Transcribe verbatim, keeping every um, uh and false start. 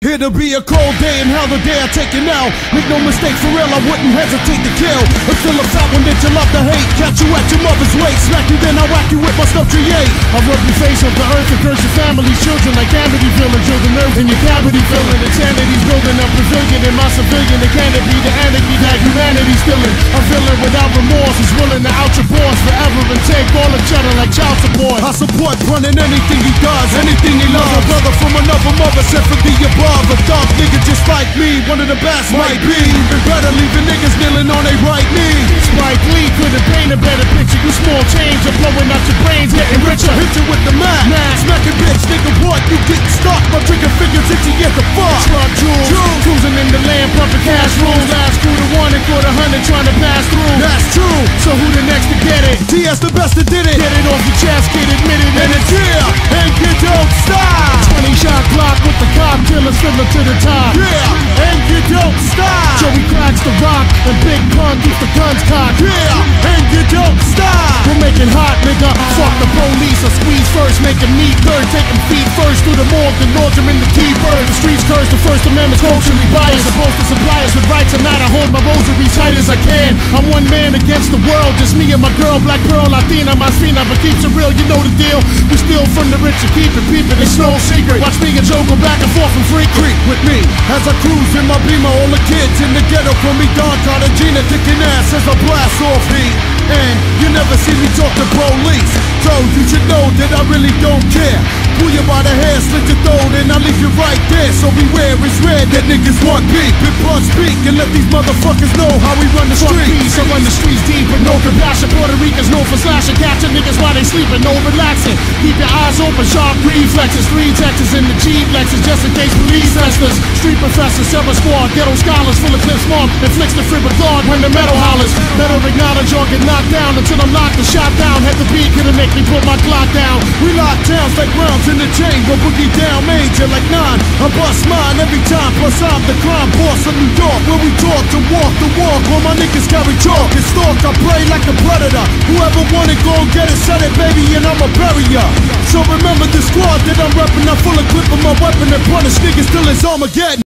Here to be a cold day and how the day I take it now. Make no mistake, for real, I wouldn't hesitate to kill. But still a fat one that you love to hate. Catch you at your mother's waist, smack you then I whack you with my stuff create. I rub your face off the earth and curse your family's children like Amity filling, children earth in your cavity filling. Insanity's building a pavilion in my civilian. It can't be the anarchy that humanity's feeling. I'm feeling without remorse, is willing to out your boss forever and take all each other like child support. I support running anything he does, anything he loves. A brother from another mother sent from the above. A dark nigga just like me, one of the best might be. Even better leaving niggas kneeling on their right knee. Spike Lee couldn't paint a better picture. You small change, I'm blowing out your brains, getting richer. Hit you with the Mac, nah. Smacking bitch, nigga what? You getting stuck, my trigger fingers hit you, get the fuck. Slug jewels, jewels, cruising in the land, pumping cash rules. Last crew to one and quarter hundred trying to pass through. That's true, so who the next to get it? T S the best that did it. Get it off your chest, get admitted, and it's here. And you don't stop. twenty shot clock with the cop killers fiddler to the top. Yeah, and you don't stop. Joey cracks the rock and Big Pun keeps the guns cocked. Yeah, and you don't stop. We'll make it hot, nigga. Fuck the police, I squeeze first, make them meet third, take them feet first through the morgue, then launch them in the keeper. The streets curse, the First Amendment's culturally biased. Supposed to supply us with rights, and not I hold my rosary tight as I can. I'm one man against the world, just me and my girl, Black Pearl, Latina, my Fina, but keeps it real, you know the deal. We steal from the rich and keep it peeping, it's no secret. Watch me and Joe go back and forth and free creep with me as I cruise in my Beamer. All the kids in the ghetto call me Don Cartagena, kicking ass as I blast off heat. And you never see me talk to police, so you should know that I really don't care. Pull you by the hair, slit your throat, and I'll leave you right there. So beware, it's red that niggas want beef. Big blood speak and let these motherfuckers know how we run the streets. I run the streets deep with no compassion. Puerto Ricans known for slashing, catching niggas while they sleeping, no relaxing. Keep your eyes open, sharp reflexes. Three Texas in the G-Lexes, just in case police testers. Street professors, seven squad, ghetto scholars full of clips marked. Inflicts the free regard when the metal hollers. Metal acknowledge or get knocked down until I'm locked and shot down. Had the beat couldn't make me put my clock down. We lock towns like rounds in the chamber, boogie down major like nine. I bust mine every time, plus I'm the crime boss of New York, where we talk to walk the walk. All my niggas carry chalk and stalk, I pray like a predator. Whoever want it, go and get it, set it, baby, and I'ma bury ya. So remember the squad that I'm reppin', I'm full equipped with my weapon and punish niggas till it's Armageddon.